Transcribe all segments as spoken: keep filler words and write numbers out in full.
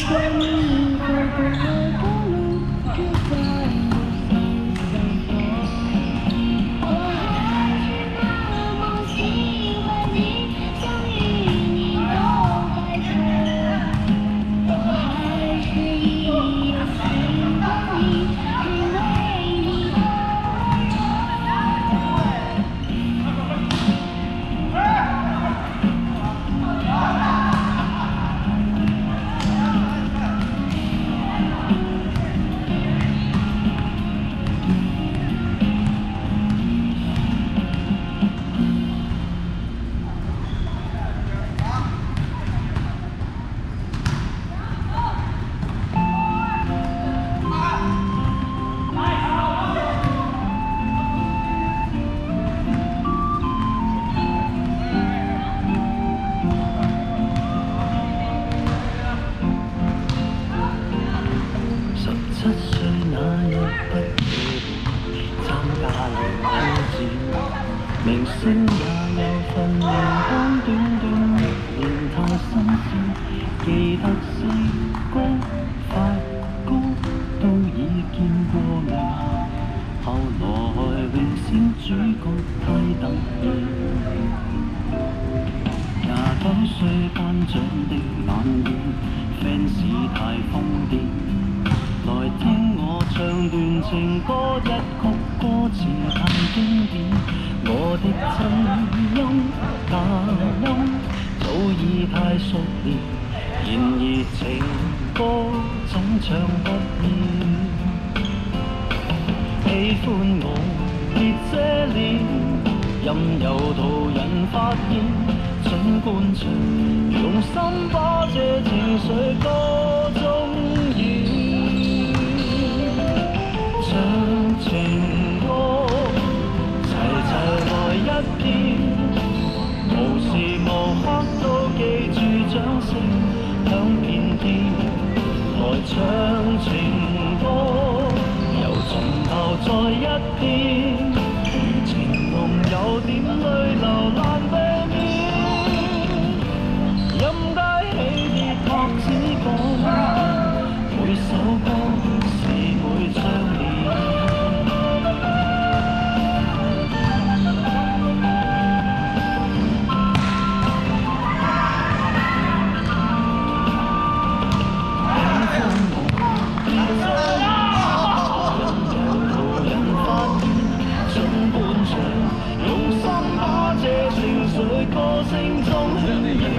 明星也有份年光，短短一年太新鮮。記得四哥、發哥都已見過面，後來榮小主角太突然。廿九歲頒獎的晚宴 ，fans 太瘋癲，來聽我唱段情歌，一曲歌詞太經典。 我的真音假音早已太熟練，然而情歌總唱不厭。喜歡我別遮臉，任由途人發現。儘管唱，用心把這情緒歌中演，唱情歌。 一片，無時無刻都記住掌聲響遍天，來唱情歌，由從頭再一遍，如情濃有點淚流難避免，任街起跌拍子改，每首歌是每張臉。 歌聲中響應，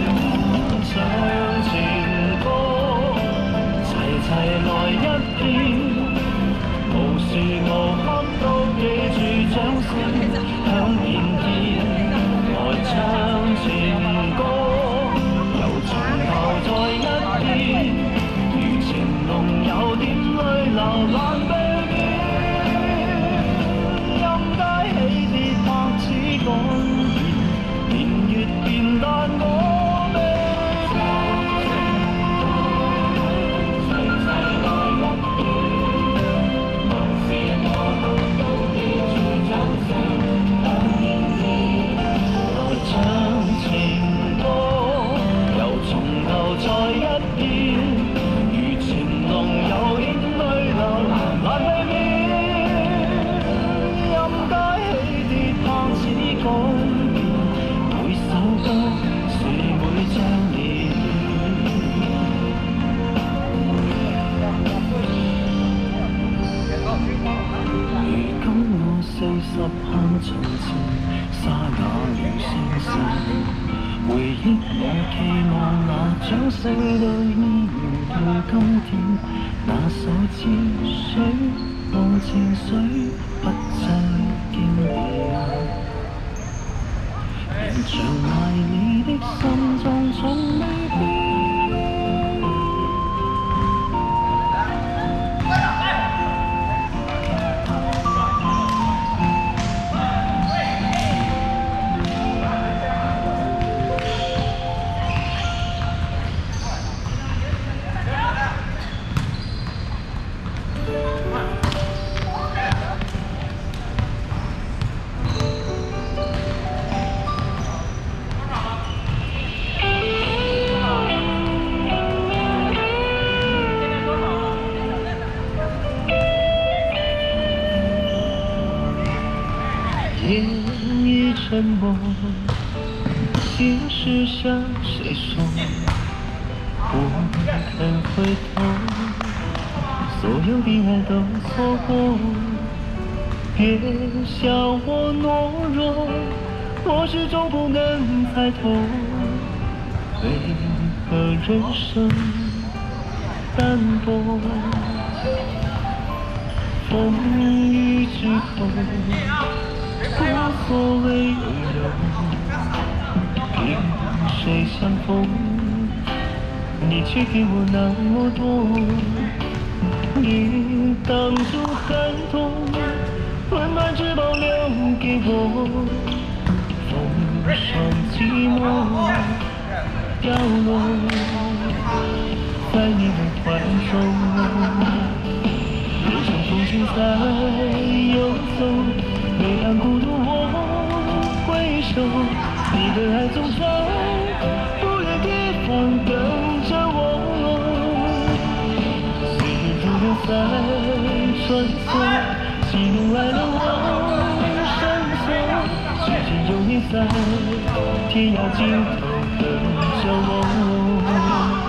唱情歌，齊齊來一遍，無時無刻都記住掌聲響遍天，來唱情歌，由從頭再一遍，如情濃有點淚流難避免，任街起跌拍子改。 但我未放棄，齊齊來一遍，無時無刻都記住掌聲響遍天，來唱情歌，由從頭再一遍，如情濃有點淚流難避免，任街起跌拍子改。 歌是每張臉，如今我四十後從前，沙啞了聲線。回憶我期望那掌聲都依然到今天，那首似水和情緒不再經典。 像埋你的心臟從未變。 沉默，心事向谁说？不肯回头，所有的爱都错过。别笑我懦弱，我始终不能猜透，为何人生淡薄？风雨之后，无所谓拥有，凭谁相逢？你却给我那么多，你挡住寒冬，温暖只保留给我，风霜寂寞掉落在你的怀中。人生风景在游走，每当孤独我回首，你的爱总在不远地方等着我。岁月如流在穿梭，喜怒哀乐我深锁，时间有你在天涯尽头等着我。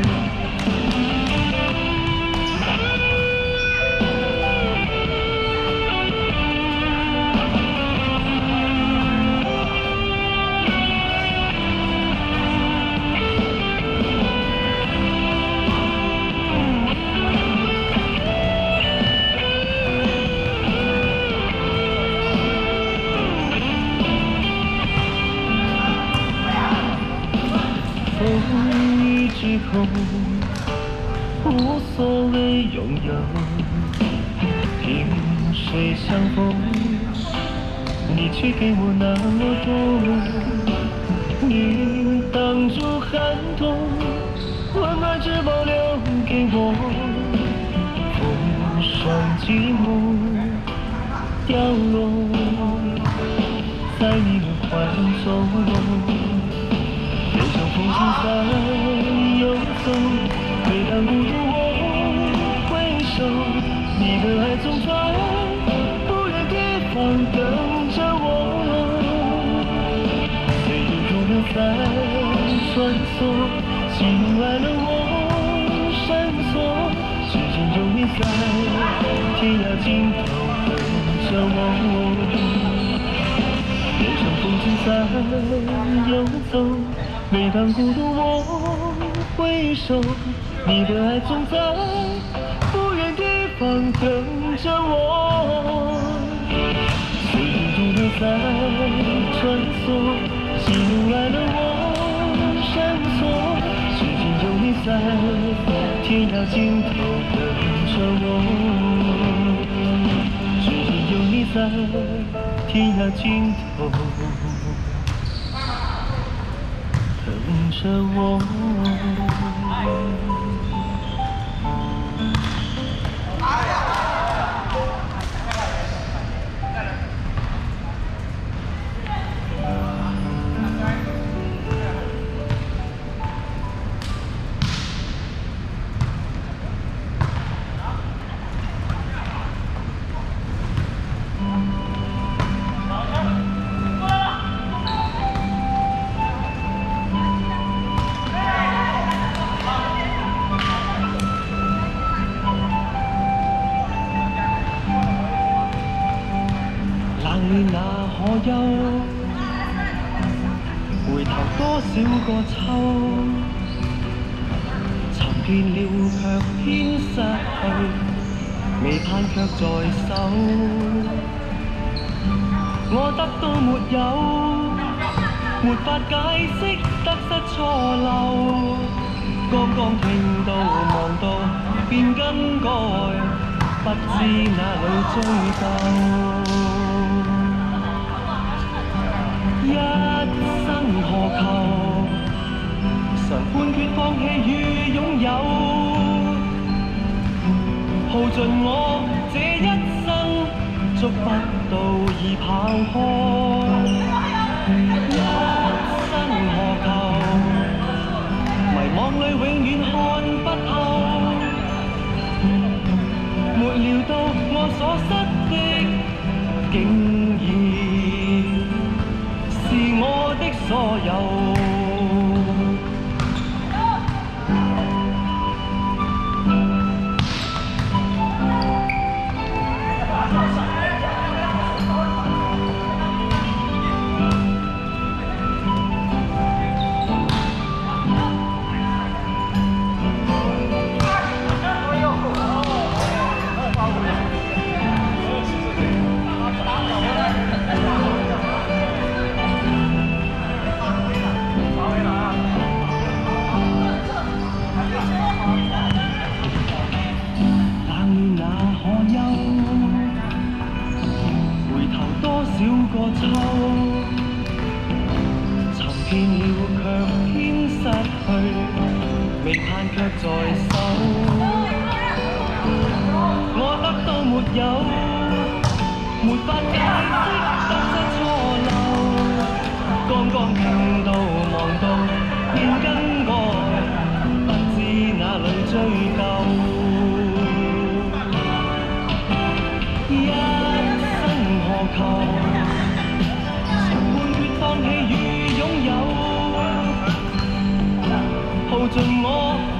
风雨之后，无所谓拥有，凭谁相逢？你却给我那么多，你挡住寒冬，温暖只保留给我，风霜寂寞掉落在你的怀中。风景在游走，每当孤独我回首，你的爱总在不远地方等着我。岁月如流在穿梭，喜怒哀乐我深锁，时间有你在天涯尽头等着我。人生风景在游走，每当孤独我回首，你的爱总在不远地方等着我。岁月如流在穿梭，喜怒哀乐我深锁，时间有你在天涯尽头等着我。时间有你在天涯尽头等着我。那可休？回頭多少個秋，尋遍了卻偏失去，未盼卻在手。我得到沒有？沒法解釋得失錯漏。剛剛聽到望到便更改，不知哪裏追究。一生何求？常判決放棄與擁有，耗盡我這一生，觸不到已跑開。一生何求？迷惘裏永遠看不透，沒料到我所失的竟然少個秋，尋遍了卻偏失去，未盼卻在手。我得到沒有，沒法解釋得失錯漏。剛剛聽到望到，便跟愛，不知哪裏追究。一生何求？ 放棄與擁有，耗盡我。